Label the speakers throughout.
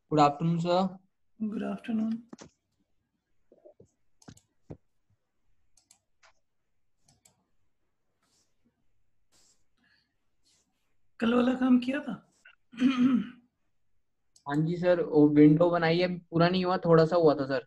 Speaker 1: Good afternoon sir.
Speaker 2: Good afternoon. कल वाला काम किया था?
Speaker 1: हाँ जी सर, वो विंडो बनाई है, पूरा नहीं हुआ, थोड़ा सा हुआ था सर।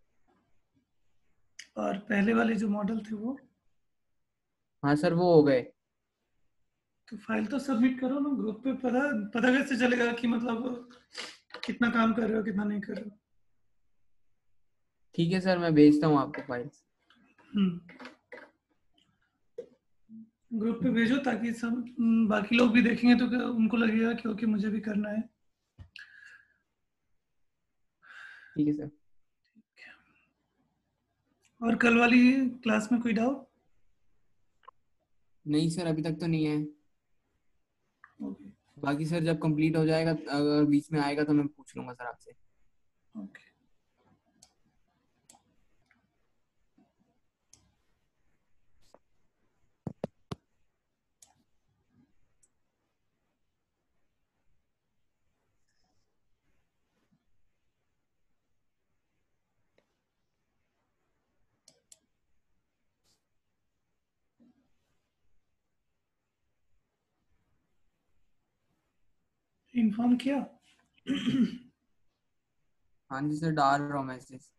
Speaker 2: और पहले वाले जो मॉडल थे वो?
Speaker 1: हाँ सर, वो हो गए।
Speaker 2: तो फाइल तो सबमिट करो ना ग्रुप पे। पता पता कैसे चलेगा कि मतलब कितना काम कर रहे हो कितना नहीं कर रहे हो?
Speaker 1: ठीक है सर, मैं भेजता हूँ आपको फाइल्स।
Speaker 2: हम्म, ग्रुप पे भेजो ताकि सब बाकी लोग भी देखेंगे तो उनको लगेगा कि ओके मुझे भी करना है।
Speaker 1: ठीक है सर।
Speaker 2: और कल वाली क्लास में कोई डाउट?
Speaker 1: नहीं सर, अभी तक तो नहीं है।
Speaker 2: ओके।
Speaker 1: बाकी सर जब कंप्लीट हो जाएगा, अगर बीच में आएगा तो मैं पूछ लूंगा सर आपसे।
Speaker 2: ओके। इन्फॉर्म किया?
Speaker 1: हाँ जी सर, डाल रहा हूँ मैसेज।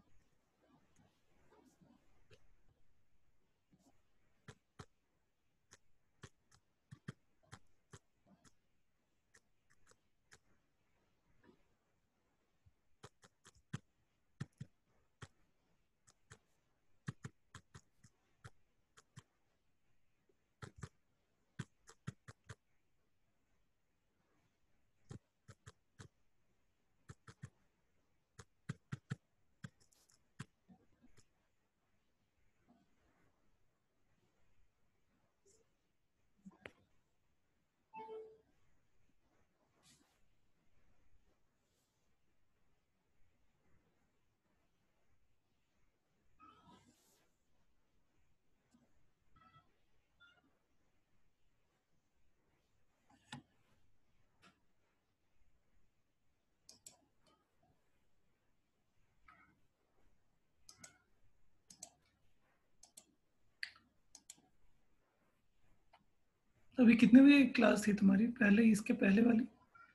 Speaker 2: अभी कितने बजे क्लास थी तुम्हारी, पहले इसके पहले वाली?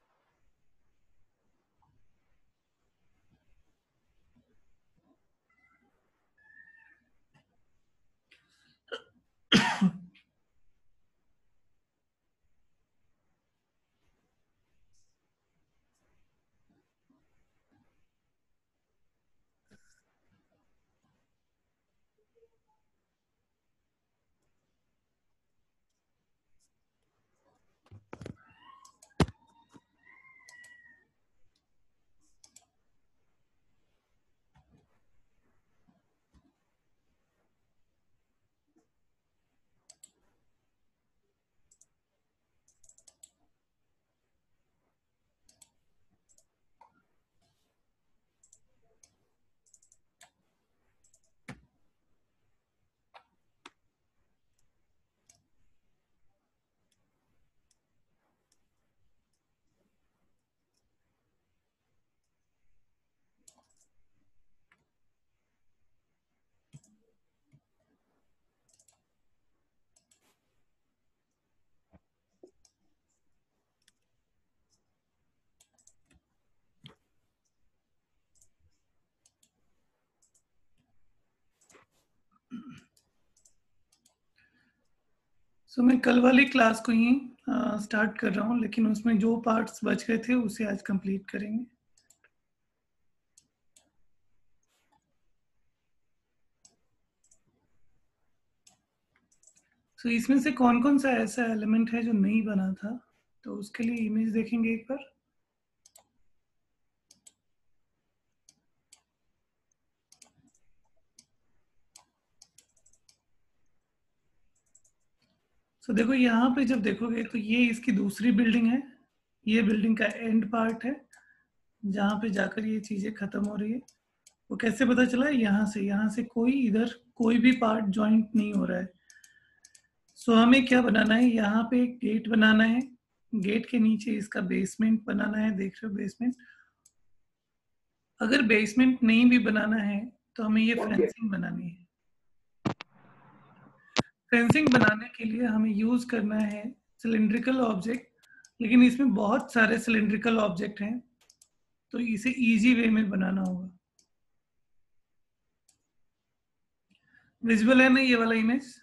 Speaker 2: सो मैं कल वाली क्लास को ही स्टार्ट कर रहा हूँ, लेकिन उसमें जो पार्ट्स बच गए थे उसे आज कंप्लीट करेंगे। सो इसमें से कौन कौन सा ऐसा एलिमेंट है जो नहीं बना था, तो उसके लिए इमेज देखेंगे एक बार। सो देखो यहाँ पे जब देखोगे तो ये इसकी दूसरी बिल्डिंग है, ये बिल्डिंग का एंड पार्ट है जहाँ पे जाकर ये चीजें खत्म हो रही है। वो कैसे पता चला? यहाँ से कोई इधर कोई भी पार्ट ज्वाइंट नहीं हो रहा है। सो हमें क्या बनाना है, यहाँ पे एक गेट बनाना है, गेट के नीचे इसका बेसमेंट बनाना है, देख रहे हो बेसमेंट। अगर बेसमेंट नहीं भी बनाना है तो हमें ये फेंसिंग बनानी है। फेंसिंग बनाने के लिए हमें यूज करना है सिलिंड्रिकल ऑब्जेक्ट, लेकिन इसमें बहुत सारे सिलिंड्रिकल ऑब्जेक्ट हैं, तो इसे इजी वे में बनाना होगा। विजुअल है ना ये वाला image?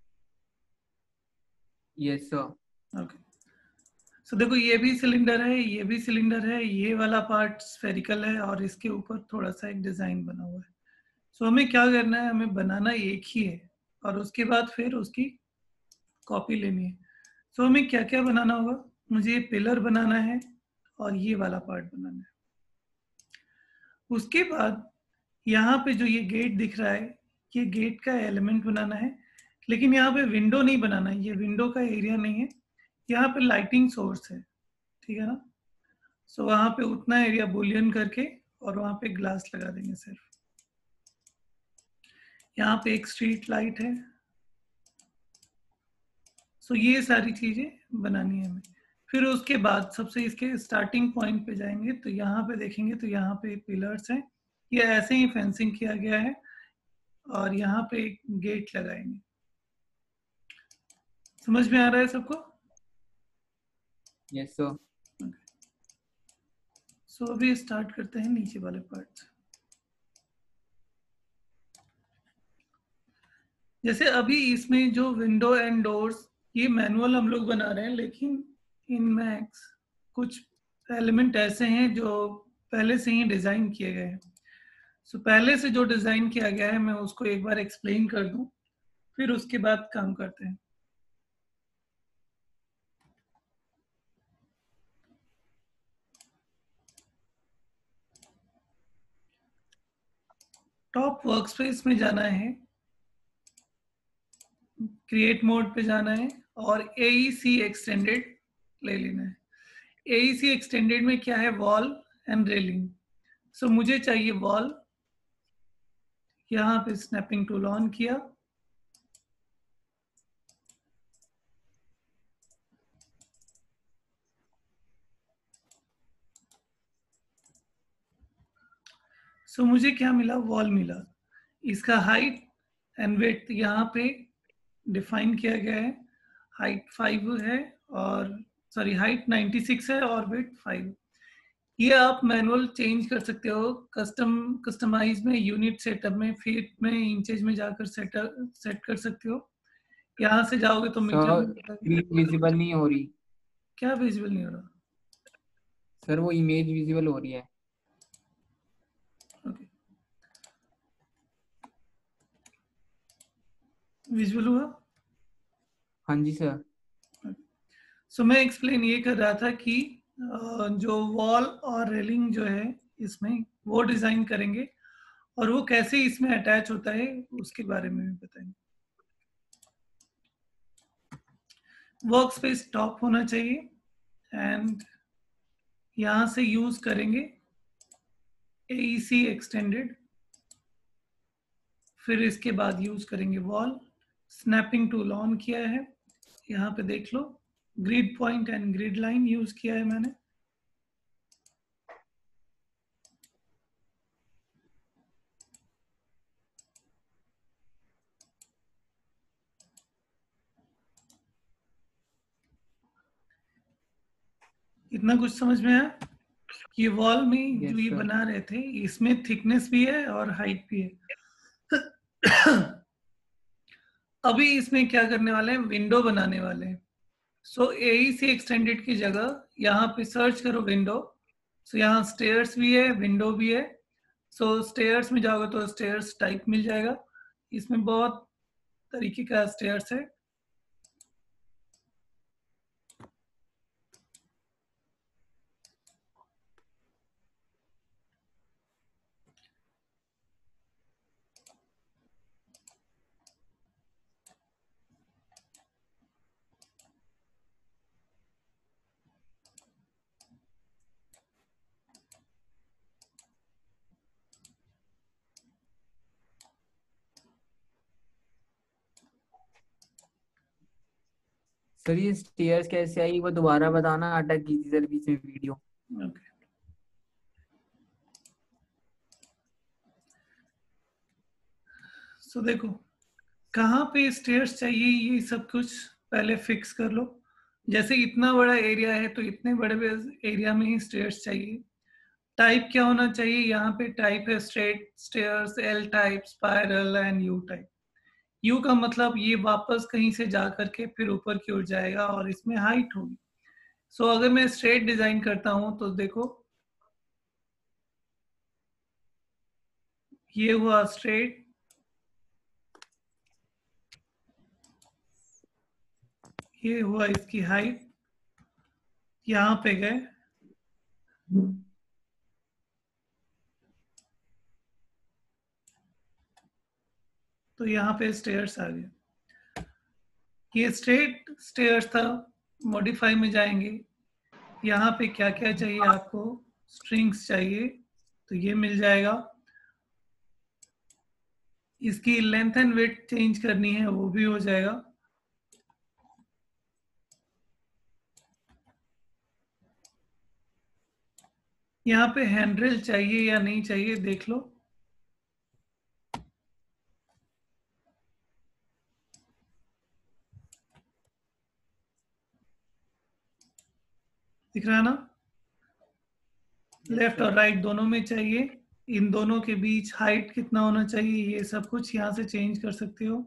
Speaker 1: Yes sir.
Speaker 2: Okay, so देखो ये भी सिलेंडर है, ये भी सिलेंडर है, ये वाला पार्ट स्फेरिकल है और इसके ऊपर थोड़ा सा एक डिजाइन बना हुआ है। सो हमें क्या करना है, हमें बनाना एक ही है और उसके बाद फिर उसकी कॉपी लेनी है। सो हमें क्या क्या बनाना होगा, मुझे ये पिलर बनाना है और ये वाला पार्ट बनाना है। उसके बाद यहाँ पे जो ये गेट दिख रहा है, ये गेट का एलिमेंट बनाना है, लेकिन यहाँ पे विंडो नहीं बनाना है, ये विंडो का एरिया नहीं है, यहाँ पे लाइटिंग सोर्स है, ठीक है ना। सो वहां पे उतना एरिया बुलियन करके और वहां पे ग्लास लगा देंगे सिर्फ। यहाँ पे एक स्ट्रीट लाइट है। सो ये सारी चीजें बनानी है हमें। फिर उसके बाद सबसे इसके स्टार्टिंग पॉइंट पे जाएंगे तो यहाँ पे देखेंगे तो यहाँ पे पिलर्स हैं, ये ऐसे ही फेंसिंग किया गया है और यहाँ पे एक गेट लगाएंगे। समझ में आ रहा है सबको?
Speaker 1: Yes sir.
Speaker 2: सो अभी स्टार्ट करते हैं नीचे वाले पार्ट से। जैसे अभी इसमें जो विंडो एंड डोर्स, ये मैनुअल हम लोग बना रहे हैं, लेकिन इन मैक्स कुछ एलिमेंट ऐसे हैं जो पहले से ही डिजाइन किए गए हैं। सो पहले से जो डिजाइन किया गया है मैं उसको एक बार एक्सप्लेन कर दूं, फिर उसके बाद काम करते हैं। टॉप वर्कस्पेस में जाना है, क्रिएट मोड पे जाना है और AEC एक्सटेंडेड ले लेना है। AEC एक्सटेंडेड में क्या है, वॉल एंड रेलिंग। सो मुझे चाहिए वॉल, यहाँ पे स्नैपिंग टूल ऑन किया, सो मुझे क्या मिला, वॉल मिला। इसका हाइट एंड विड्थ यहाँ पे डिफाइन किया गया है, हाइट 5 है और सॉरी हाइट 96 है और विड्थ 5। ये आप मैनुअल चेंज कर सकते हो, कस्टमाइज में, यूनिट सेटअप में, फीट में, इंचेज में जाकर सेट कर सकते हो। यहाँ से जाओगे तो मीटर
Speaker 1: सर
Speaker 2: में बताएगा।
Speaker 1: स्क्रीन विजिबल नहीं हो रही।
Speaker 2: क्या विजुअल नहीं हो रहा?
Speaker 1: सर वो इमेज विजिबल हो रही है।
Speaker 2: ओके, विजुअल हुआ?
Speaker 1: हाँ जी सर।
Speaker 2: सो मैं एक्सप्लेन ये कर रहा था कि जो वॉल और रेलिंग जो है इसमें वो डिजाइन करेंगे और वो कैसे इसमें अटैच होता है उसके बारे में भी बताएंगे। वर्क स्पेस टॉप होना चाहिए एंड यहाँ से यूज करेंगे AEC एक्सटेंडेड, फिर इसके बाद यूज करेंगे वॉल, स्नैपिंग टूल ऑन किया है, यहाँ पे देख लो grid point and grid line use किया है मैंने। इतना कुछ समझ में आया? ये वॉल में जो
Speaker 1: यस
Speaker 2: ये
Speaker 1: सर।
Speaker 2: बना रहे थे इसमें थिकनेस भी है और हाइट भी है। अभी इसमें क्या करने वाले हैं, विंडो बनाने वाले हैं। सो AEC एक्सटेंडेड की जगह यहाँ पे सर्च करो विंडो। सो यहाँ स्टेयर्स भी है, विंडो भी है। सो स्टेयर्स में जाओगे तो स्टेयर्स टाइप मिल जाएगा, इसमें बहुत तरीके का स्टेयर्स है।
Speaker 1: सर ये स्टेयर्स कैसे आई वो दोबारा बताना, अटक गई थी सर बीच में वीडियो।
Speaker 2: ओके, सो देखो कहाँ पे स्टेयर्स चाहिए ये सब कुछ पहले फिक्स कर लो। जैसे इतना बड़ा एरिया है तो इतने बड़े एरिया में ही स्टेयर्स चाहिए। टाइप क्या होना चाहिए, यहाँ पे टाइप है straight stairs, L type, spiral and U type. U का मतलब ये वापस कहीं से जा करके फिर ऊपर की ओर जाएगा और इसमें हाइट होगी। सो अगर मैं स्ट्रेट डिजाइन करता हूं तो देखो ये हुआ स्ट्रेट, ये हुआ इसकी हाइट, यहाँ पे गए तो यहाँ पे स्टेयर्स आ गए। ये स्ट्रेट स्टेयर्स था, मॉडिफाई में जाएंगे। यहाँ पे क्या क्या चाहिए आपको, स्ट्रिंग्स चाहिए तो ये मिल जाएगा। इसकी लेंथ एंड विड्थ चेंज करनी है वो भी हो जाएगा। यहाँ पे हैंडरेल चाहिए या नहीं चाहिए देख लो। दिख रहा है ना, लेफ्ट और राइट दोनों में चाहिए। इन दोनों के बीच हाइट कितना होना चाहिए ये सब कुछ यहाँ से चेंज कर सकते हो।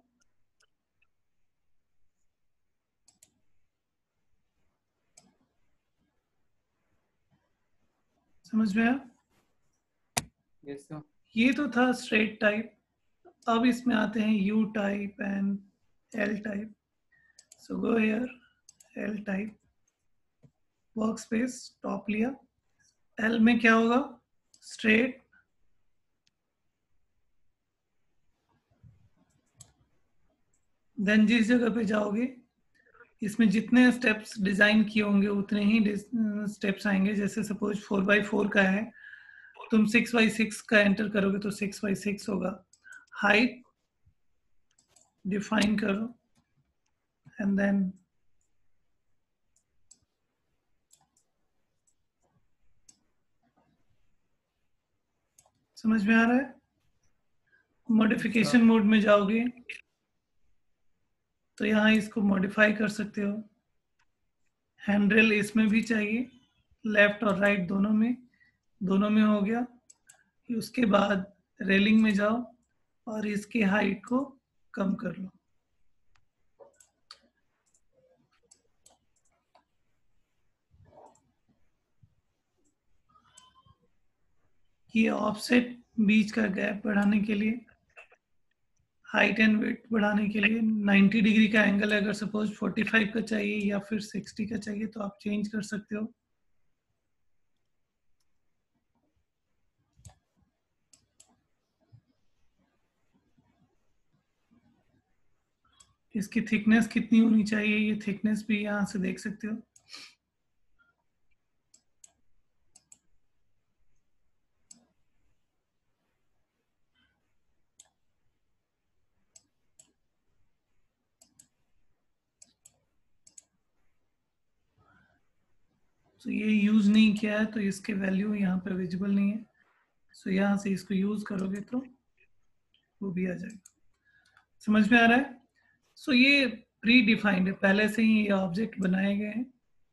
Speaker 2: समझ में आया?
Speaker 1: Yes sir.
Speaker 2: ये तो था स्ट्रेट टाइप। अब इसमें आते हैं U type and L type. So go here, L type, work space top लिया। एल में क्या होगा, स्ट्रेट, देन जिस जगह पे जाओगे इसमें जितने स्टेप्स डिजाइन किए होंगे उतने ही स्टेप्स आएंगे। जैसे सपोज 4x4 का है, तुम 6x6 का एंटर करोगे तो 6x6 होगा। हाइट डिफाइन करो एंड देन समझ में आ रहा है? मॉडिफिकेशन मोड में जाओगे तो यहाँ इसको मॉडिफाई कर सकते हो। हैंडरेल इसमें भी चाहिए, लेफ्ट और राइट दोनों में हो गया। उसके बाद रेलिंग में जाओ और इसकी हाइट को कम कर लो। ये ऑफसेट बीच का गैप बढ़ाने के लिए, हाइट एंड वेट बढ़ाने के लिए 90 डिग्री का एंगल है। अगर सपोज 45 का चाहिए या फिर 60 का चाहिए तो आप चेंज कर सकते हो। इसकी थिकनेस कितनी होनी चाहिए ये थिकनेस भी यहाँ से देख सकते हो। तो ये यूज नहीं किया है तो इसके वैल्यू यहाँ पे विजिबल नहीं है। सो यहाँ से इसको यूज करोगे तो वो भी आ जाएगा। समझ में आ रहा है? सो ये प्री डिफाइंड है, पहले से ही ये ऑब्जेक्ट बनाए गए हैं।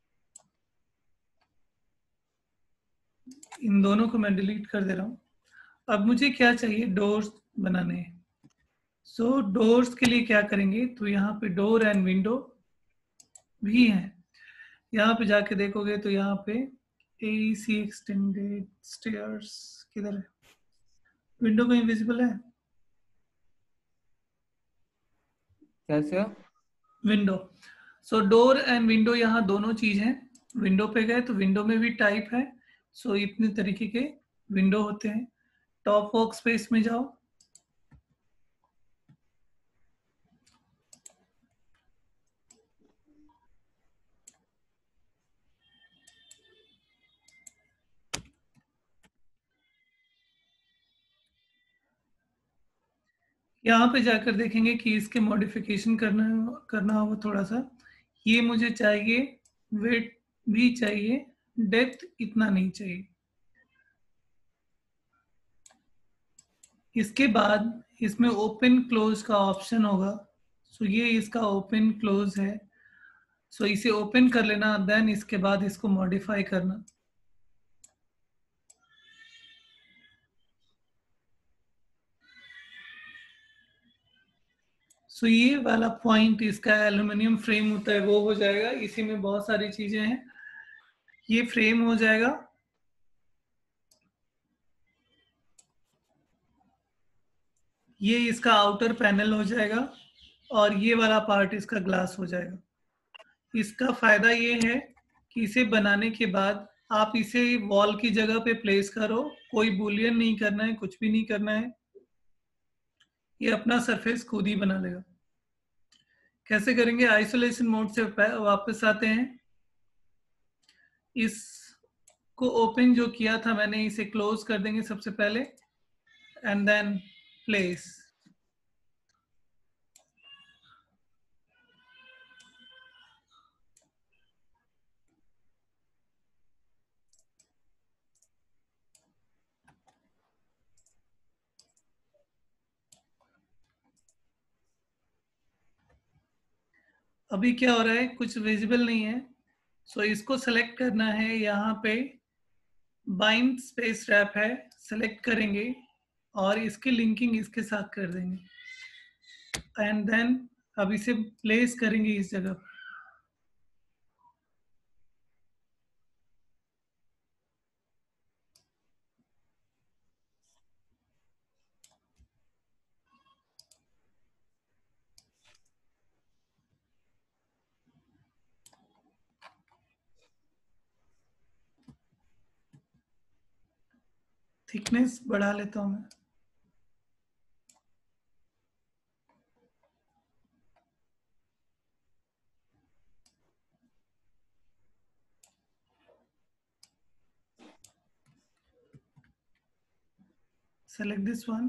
Speaker 2: इन दोनों को मैं डिलीट कर दे रहा हूँ। अब मुझे क्या चाहिए, डोर्स बनाने हैं। सो डोर्स के लिए क्या करेंगे, तो यहाँ पे डोर एंड विंडो भी है। यहाँ पे जाके देखोगे तो यहाँ पे एसी एक्सटेंडेड स्टेयर्स किधर है, विंडो कहीं विजिबल है?
Speaker 1: कैसे?
Speaker 2: Window. So door and window यहाँ दोनों चीज हैं। विंडो पे गए तो विंडो में भी टाइप है। सो इतने तरीके के विंडो होते हैं। टॉप वर्क स्पेस में जाओ, यहाँ पे जाकर देखेंगे कि इसके मॉडिफिकेशन करना होगा थोड़ा सा। ये मुझे चाहिए, वेट भी चाहिए, डेप्थ इतना नहीं चाहिए। इसके बाद इसमें ओपन क्लोज का ऑप्शन होगा। सो ये इसका ओपन क्लोज है। सो इसे ओपन कर लेना, देन इसके बाद इसको मॉडिफाई करना। सो ये वाला पॉइंट इसका एल्यूमिनियम फ्रेम होता है वो हो जाएगा। इसी में बहुत सारी चीजें हैं। ये फ्रेम हो जाएगा। ये इसका आउटर पैनल हो जाएगा और ये वाला पार्ट इसका ग्लास हो जाएगा। इसका फायदा ये है कि इसे बनाने के बाद आप इसे वॉल की जगह पे प्लेस करो, कोई बुलियन नहीं करना है, कुछ भी नहीं करना है, ये अपना सरफेस खुद ही बना लेगा। कैसे करेंगे? आइसोलेशन मोड से वापस आते हैं। इसको ओपन जो किया था मैंने, इसे क्लोज कर देंगे सबसे पहले एंड देन प्लेस। अभी क्या हो रहा है, कुछ विजिबल नहीं है। सो इसको सेलेक्ट करना है। यहाँ पे बाइंड स्पेस रैप है, सेलेक्ट करेंगे और इसकी लिंकिंग इसके साथ कर देंगे एंड देन अब इसे प्लेस करेंगे इस जगह पर। थिकनेस बढ़ा लेता हूं मैं। Select this one.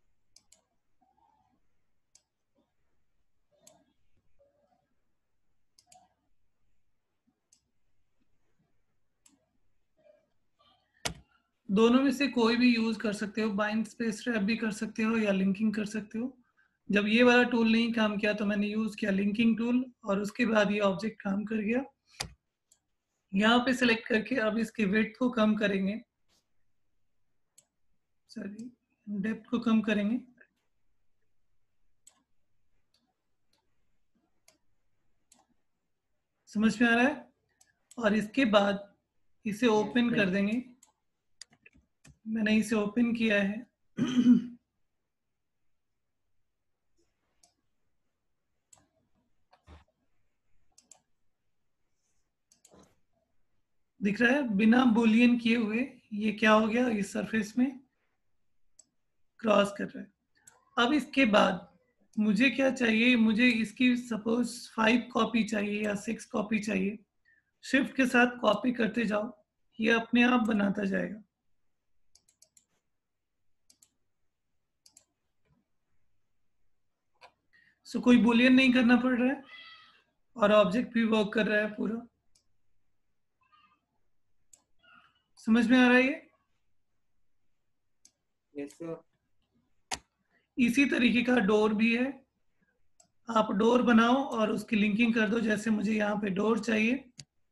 Speaker 2: दोनों में से कोई भी यूज कर सकते हो, बाइंड स्पेस रैप भी कर सकते हो या लिंकिंग कर सकते हो। जब ये वाला टूल नहीं काम किया तो मैंने यूज किया लिंकिंग टूल और उसके बाद ये ऑब्जेक्ट काम कर गया। यहाँ पे सिलेक्ट करके अब इसके विड्थ को कम करेंगे, सॉरी डेप्थ को कम करेंगे। समझ में आ रहा है? और इसके बाद इसे ओपन कर देंगे। मैंने इसे ओपन किया है। दिख रहा है बिना बुलियन किए हुए ये क्या हो गया, इस सरफेस में क्रॉस कर रहा है। अब इसके बाद मुझे क्या चाहिए, मुझे इसकी सपोज 5 कॉपी चाहिए या 6 कॉपी चाहिए। शिफ्ट के साथ कॉपी करते जाओ, ये अपने आप बनाता जाएगा। सो कोई बुलियन नहीं करना पड़ रहा है और ऑब्जेक्ट भी वर्क कर रहा है पूरा। समझ में आ रहा है ये?
Speaker 1: Yes sir.
Speaker 2: इसी तरीके का डोर भी है। आप डोर बनाओ और उसकी लिंकिंग कर दो। जैसे मुझे यहाँ पे डोर चाहिए,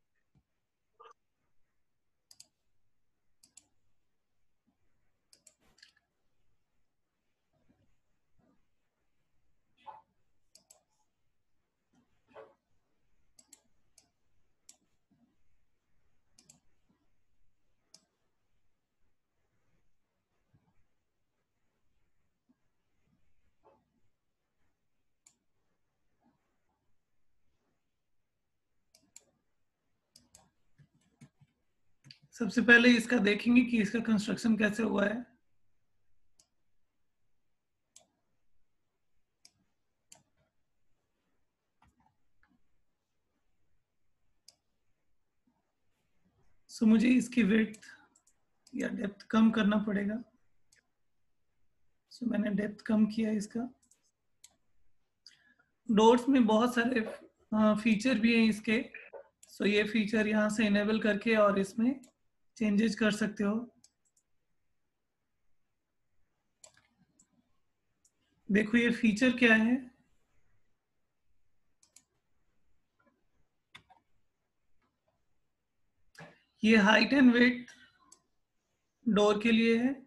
Speaker 2: सबसे पहले इसका देखेंगे कि इसका कंस्ट्रक्शन कैसे हुआ है। सो मुझे इसकी विड्थ या डेप्थ कम करना पड़ेगा। सो मैंने डेप्थ कम किया इसका। डोर्स में बहुत सारे फीचर भी हैं इसके। सो ये फीचर यहाँ से इनेबल करके और इसमें चेंजेस कर सकते हो। देखो ये फीचर क्या है, ये हाइट एंड वेट डोर के लिए है।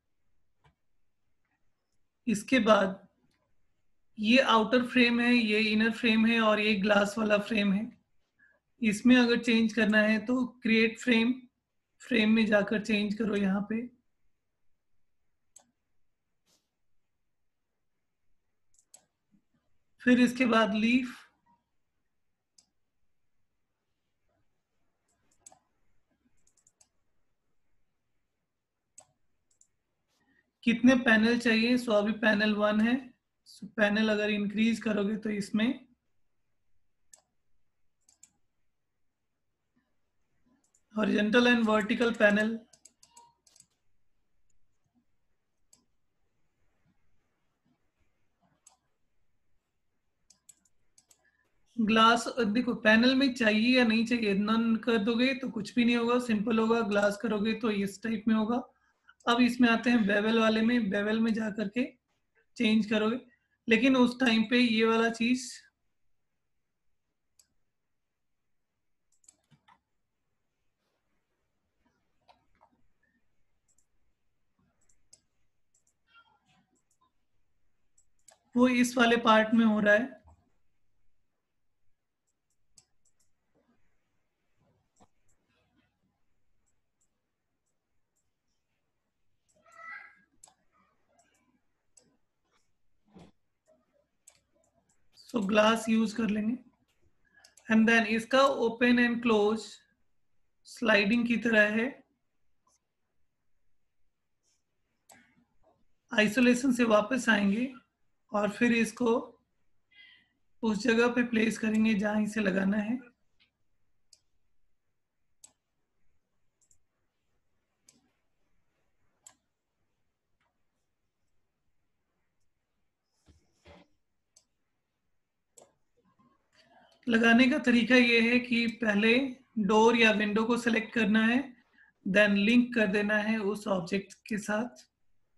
Speaker 2: इसके बाद ये आउटर फ्रेम है, ये इनर फ्रेम है और ये ग्लास वाला फ्रेम है। इसमें अगर चेंज करना है तो क्रिएट फ्रेम, फ्रेम में जाकर चेंज करो यहाँ पे। फिर इसके बाद लीफ, कितने पैनल चाहिए, सो अभी पैनल 1 है। सो पैनल अगर इंक्रीज करोगे तो इसमें horizontal and vertical panel, glass देखो पैनल में चाहिए या नहीं चाहिए, नन कर दोगे तो कुछ भी नहीं होगा, सिंपल होगा। ग्लास करोगे तो इस टाइप में होगा। अब इसमें आते हैं बेवल वाले में, बेवल में जा करके चेंज करोगे, लेकिन उस टाइम पे ये वाला चीज वो इस वाले पार्ट में हो रहा है। सो ग्लास यूज कर लेंगे एंड देन इसका ओपन एंड क्लोज स्लाइडिंग की तरह है। आइसोलेशन से वापस आएंगे और फिर इसको उस जगह पे प्लेस करेंगे जहां इसे लगाना है। लगाने का तरीका ये है कि पहले डोर या विंडो को सिलेक्ट करना है, देन लिंक कर देना है उस ऑब्जेक्ट के साथ।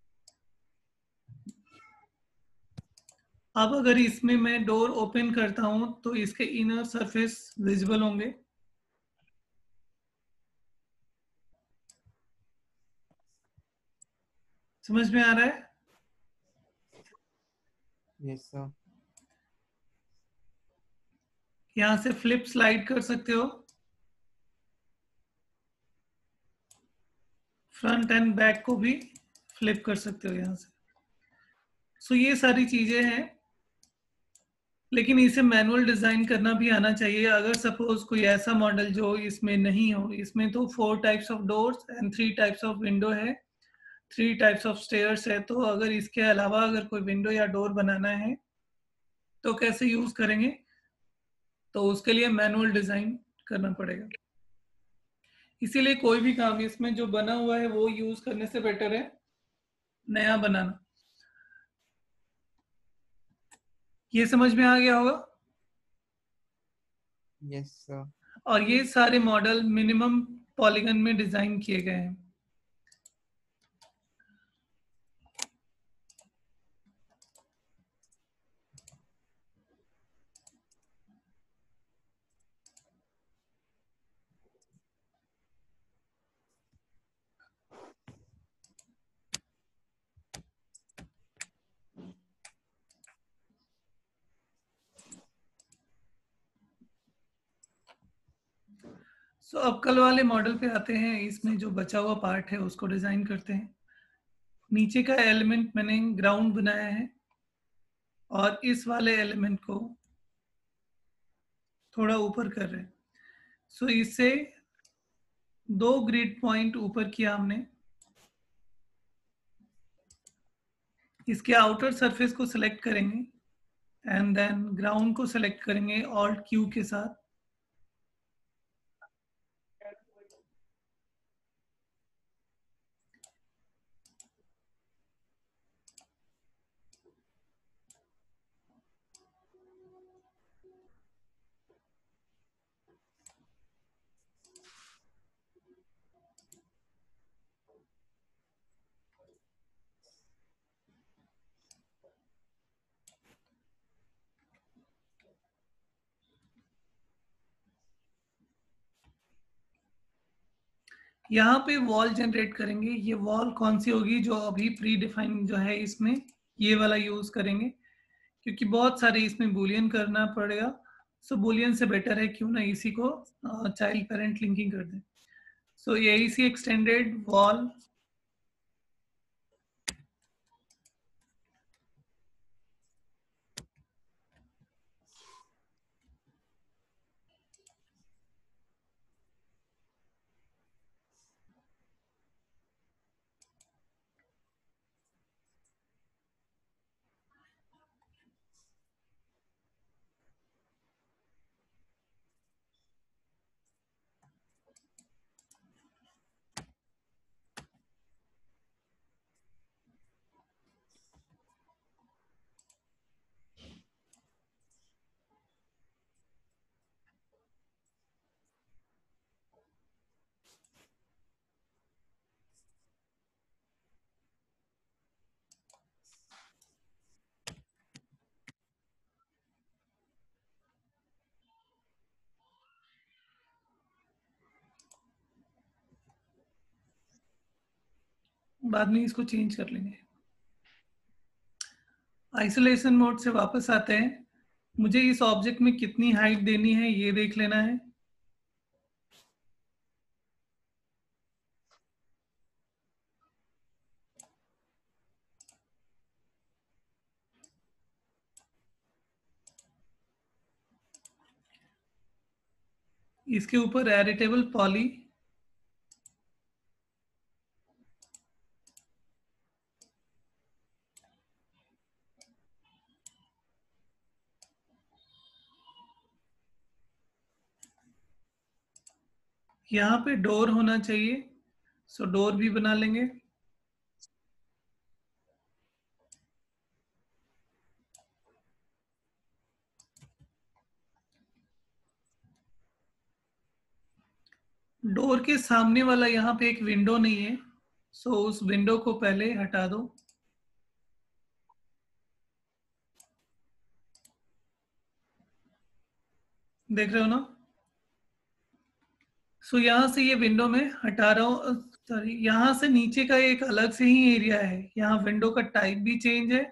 Speaker 2: अब अगर इसमें मैं डोर ओपन करता हूं तो इसके इनर सरफेस विजिबल होंगे। समझ में आ रहा है?
Speaker 1: Yes sir.
Speaker 2: यहां से फ्लिप स्लाइड कर सकते हो, फ्रंट एंड बैक को भी फ्लिप कर सकते हो यहां से। सो ये सारी चीजें हैं, लेकिन इसे मैनुअल डिजाइन करना भी आना चाहिए। अगर सपोज कोई ऐसा मॉडल जो इसमें नहीं हो, इसमें तो 4 types of doors and 3 types of window है, 3 टाइप्स ऑफ स्टेयर्स है, तो अगर इसके अलावा अगर कोई विंडो या डोर बनाना है तो कैसे यूज करेंगे, तो उसके लिए मैनुअल डिजाइन करना पड़ेगा। इसीलिए कोई भी काम इसमें जो बना हुआ है वो यूज करने से बेटर है नया बनाना। ये समझ में आ गया होगा।
Speaker 1: Yes sir.
Speaker 2: और ये सारे मॉडल मिनिमम पॉलीगन में डिजाइन किए गए हैं। सो अब कल वाले मॉडल पे आते हैं। इसमें जो बचा हुआ पार्ट है उसको डिजाइन करते हैं। नीचे का एलिमेंट मैंने ग्राउंड बनाया है और इस वाले एलिमेंट को थोड़ा ऊपर कर रहे हैं। सो इससे 2 ग्रिड पॉइंट ऊपर किया हमने। इसके आउटर सरफेस को सिलेक्ट करेंगे एंड देन ग्राउंड को सिलेक्ट करेंगे ऑल्ट क्यू के साथ। यहाँ पे वॉल जनरेट करेंगे। ये वॉल कौन सी होगी? जो अभी प्री डिफाइन जो है इसमें, ये वाला यूज करेंगे, क्योंकि बहुत सारे इसमें बुलियन करना पड़ेगा। सो बुलियन से बेटर है क्यों ना इसी को चाइल्ड पेरेंट लिंकिंग कर दें। सो ये इसी एक्सटेंडेड वॉल बाद में इसको चेंज कर लेंगे। आइसोलेशन मोड से वापस आते हैं। मुझे इस ऑब्जेक्ट में कितनी हाइट देनी है ये देख लेना है। इसके ऊपर एडिटेबल पॉली, यहाँ पे डोर होना चाहिए। सो डोर भी बना लेंगे। डोर के सामने वाला यहाँ पे एक विंडो नहीं है, सो उस विंडो को पहले हटा दो। देख रहे हो ना? सो यहाँ से ये विंडो में हटा रहा हूँ। सॉरी, यहाँ से नीचे का एक अलग से ही एरिया है। यहाँ विंडो का टाइप भी चेंज है।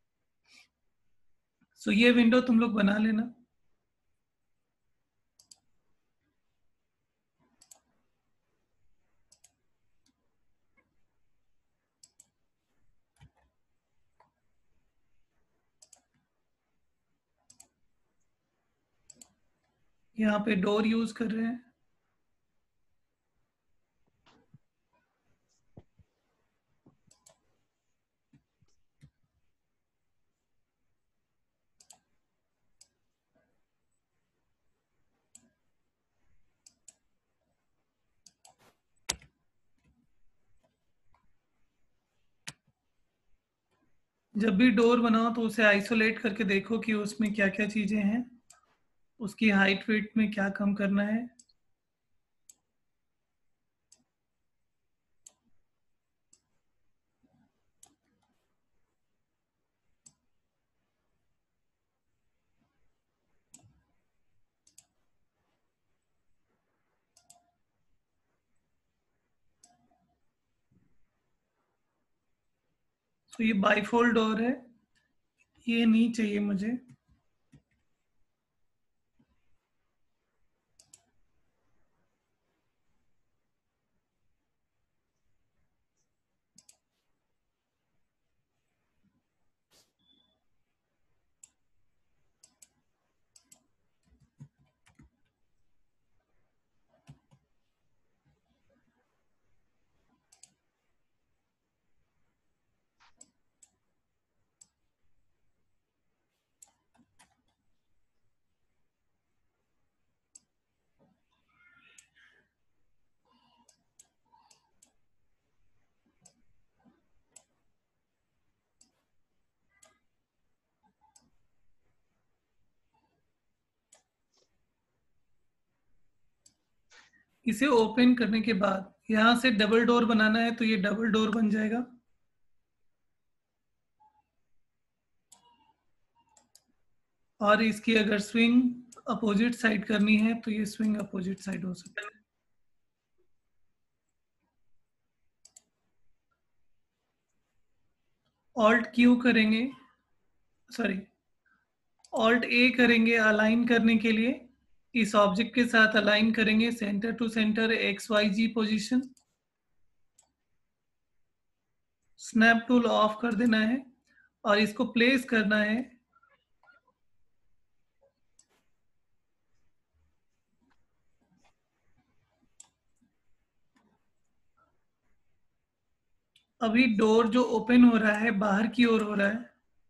Speaker 2: सो ये विंडो तुम लोग बना लेना। यहाँ पे डोर यूज कर रहे हैं। जब भी डोर बनाओ तो उसे आइसोलेट करके देखो कि उसमें क्या क्या चीजें हैं, उसकी हाइट वेट में क्या कम करना है। तो ये बाईफोल्ड डोर है, ये नहीं चाहिए मुझे। इसे ओपन करने के बाद यहाँ से डबल डोर बनाना है तो ये डबल डोर बन जाएगा। और इसकी अगर स्विंग अपोजिट साइड करनी है तो ये स्विंग अपोजिट साइड हो सकता है। ऑल्ट क्यू करेंगे, सॉरी ऑल्ट ए करेंगे अलाइन करने के लिए, इस ऑब्जेक्ट के साथ अलाइन करेंगे centre to centre X Y Z position. Snap tool off कर देना है और इसको प्लेस करना है अभी डोर जो ओपन हो रहा है बाहर की ओर हो रहा है,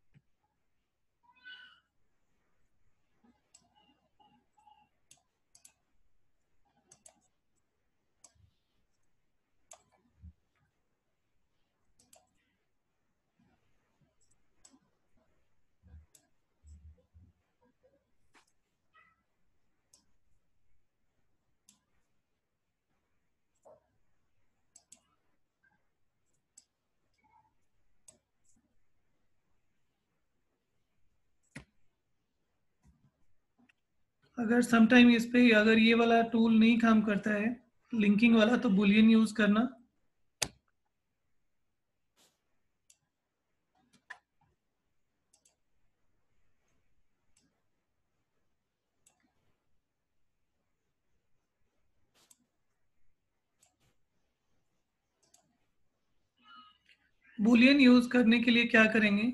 Speaker 2: अगर समटाइम इस पे अगर ये वाला टूल नहीं काम करता है लिंकिंग वाला तो बुलियन यूज करना। बुलियन यूज करने के लिए क्या करेंगे,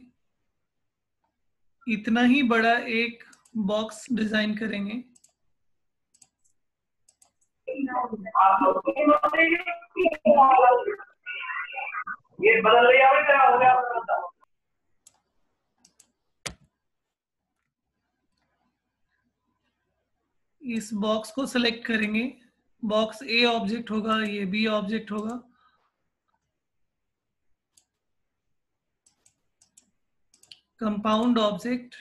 Speaker 2: इतना ही बड़ा एक बॉक्स डिजाइन करेंगे,
Speaker 3: ये बदल रही है क्या हो गया?
Speaker 2: इस बॉक्स को सेलेक्ट करेंगे, बॉक्स ए ऑब्जेक्ट होगा, ये बी ऑब्जेक्ट होगा, कंपाउंड ऑब्जेक्ट,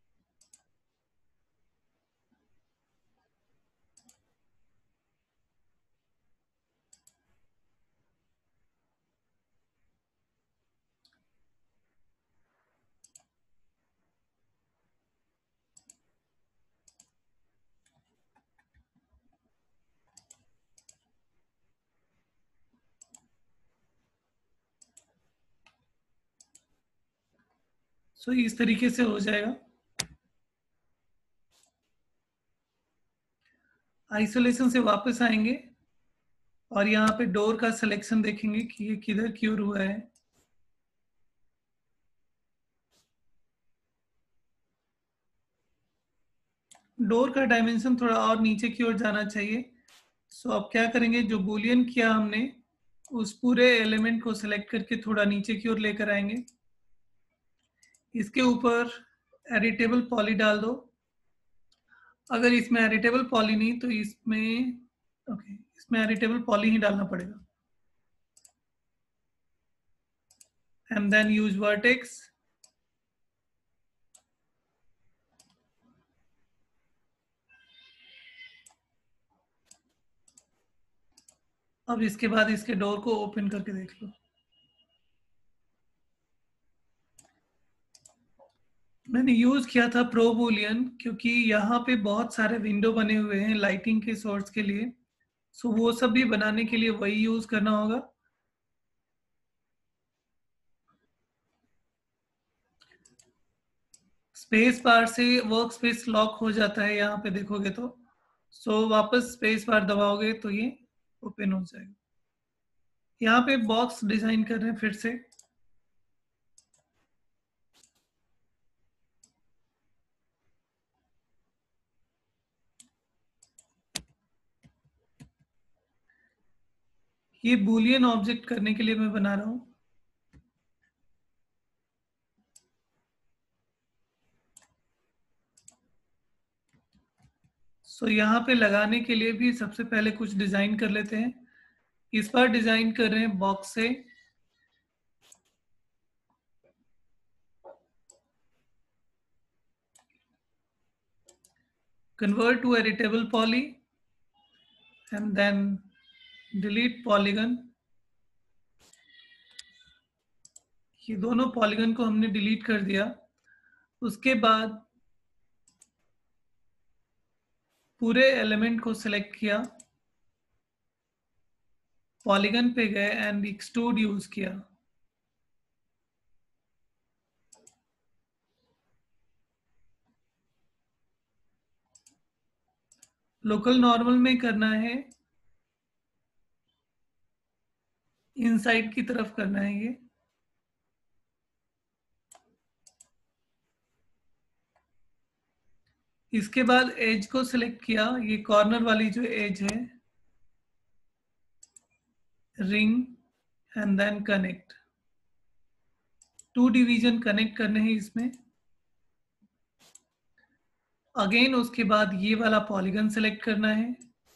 Speaker 2: सो इस तरीके से हो जाएगा। आइसोलेशन से वापस आएंगे और यहाँ पे डोर का सिलेक्शन देखेंगे कि ये किधर क्यूर हुआ है। डोर का डायमेंशन थोड़ा और नीचे की ओर जाना चाहिए। सो अब क्या करेंगे, जो बुलियन किया हमने उस पूरे एलिमेंट को सिलेक्ट करके थोड़ा नीचे की ओर लेकर आएंगे, इसके ऊपर एडिटेबल पॉली डाल दो। अगर इसमें एडिटेबल पॉली नहीं तो इसमें ओके इसमें एडिटेबल पॉली ही डालना पड़ेगा। एंड देन यूज वर्टेक्स, अब इसके बाद इसके डोर को ओपन करके देख लो। मैंने यूज किया था प्रो बुलियन क्योंकि यहाँ पे बहुत सारे विंडो बने हुए हैं लाइटिंग के सोर्स के लिए, सो वो सब भी बनाने के लिए वही यूज करना होगा। स्पेस बार से वर्क स्पेस लॉक हो जाता है यहाँ पे देखोगे तो, सो वापस स्पेस बार दबाओगे तो ये ओपन हो जाएगा। यहाँ पे बॉक्स डिजाइन कर रहे हैं फिर से, ये बुलियन ऑब्जेक्ट करने के लिए मैं बना रहा हूँ। सो यहाँ पे लगाने के लिए भी सबसे पहले कुछ डिजाइन कर लेते हैं। इस बार डिजाइन कर रहे हैं बॉक्स से, convert to editable poly and then delete polygon। ये दोनों पॉलीगन को हमने डिलीट कर दिया। उसके बाद पूरे एलिमेंट को सिलेक्ट किया, पॉलीगन पे गए एंड एक्सट्रूड यूज किया। लोकल नॉर्मल में करना है, इनसाइड की तरफ करना है ये। इसके बाद एज को सिलेक्ट किया, ये कॉर्नर वाली जो एज है, ring and then connect. 2 division connect करने हैं इसमें। अगेन उसके बाद ये वाला पॉलीगन सेलेक्ट करना है,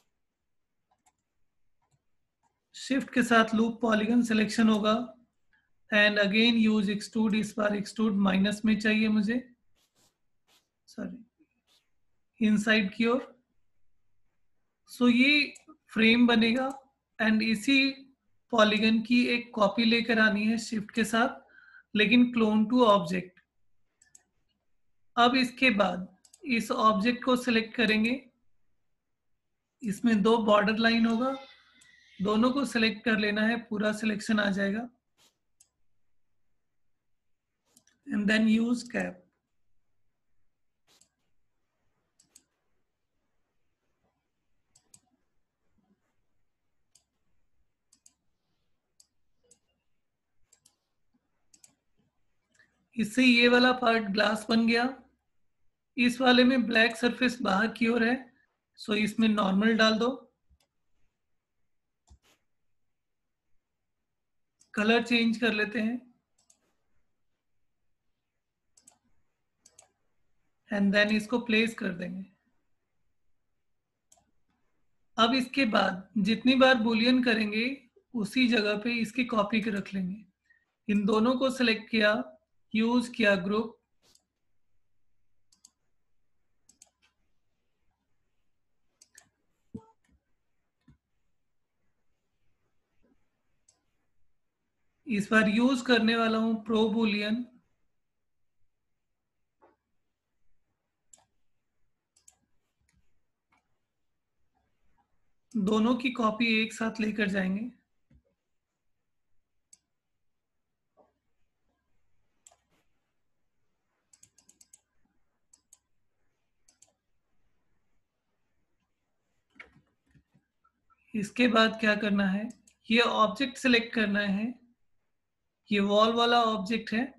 Speaker 2: शिफ्ट के साथ लूप पॉलीगन सिलेक्शन होगा एंड अगेन यूज एक्सट्रूड। इस बार एक्सट्रूड माइनस में चाहिए मुझे, सॉरी इनसाइड की ओर। सो ये फ्रेम बनेगा एंड इसी पॉलीगन की एक कॉपी लेकर आनी है शिफ्ट के साथ, लेकिन क्लोन टू ऑब्जेक्ट। अब इसके बाद इस ऑब्जेक्ट को सिलेक्ट करेंगे, इसमें 2 बॉर्डर लाइन होगा, दोनों को सिलेक्ट कर लेना है, पूरा सिलेक्शन आ जाएगा एंड देन यूज कैप। इससे ये वाला पार्ट ग्लास बन गया। इस वाले में ब्लैक सरफेस बाहर की ओर है, सो इसमें नॉर्मल डाल दो, कलर चेंज कर लेते हैं एंड देन इसको प्लेस कर देंगे। अब इसके बाद जितनी बार बुलियन करेंगे उसी जगह पे इसकी कॉपी के रख लेंगे। इन दोनों को सिलेक्ट किया, यूज किया ग्रुप, इस बार यूज करने वाला हूं प्रो बुलियन। दोनों की कॉपी एक साथ लेकर जाएंगे। इसके बाद क्या करना है, ये ऑब्जेक्ट सिलेक्ट करना है, ये वॉल वाला ऑब्जेक्ट है,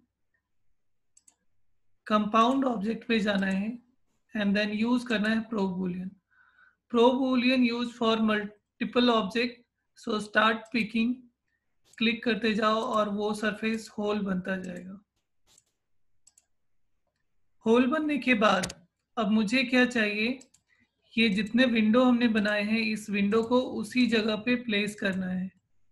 Speaker 2: कंपाउंड ऑब्जेक्ट पे जाना है एंड देन यूज करना है pro boolean. Pro boolean use for multiple object, so start picking, click करते जाओ और वो सरफेस होल बनता जाएगा। होल बनने के बाद अब मुझे क्या चाहिए, ये जितने विंडो हमने बनाए हैं इस विंडो को उसी जगह पे प्लेस करना है।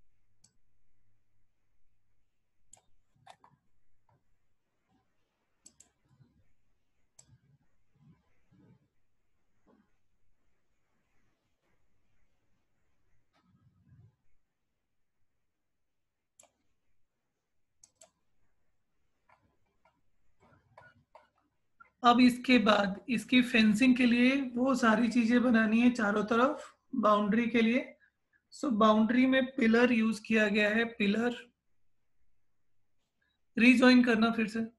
Speaker 2: अब इसके बाद इसकी फेंसिंग के लिए वो सारी चीजें बनानी है चारों तरफ बाउंड्री के लिए। सो बाउंड्री में पिलर यूज किया गया है, पिलर रीजॉइन करना फिर से।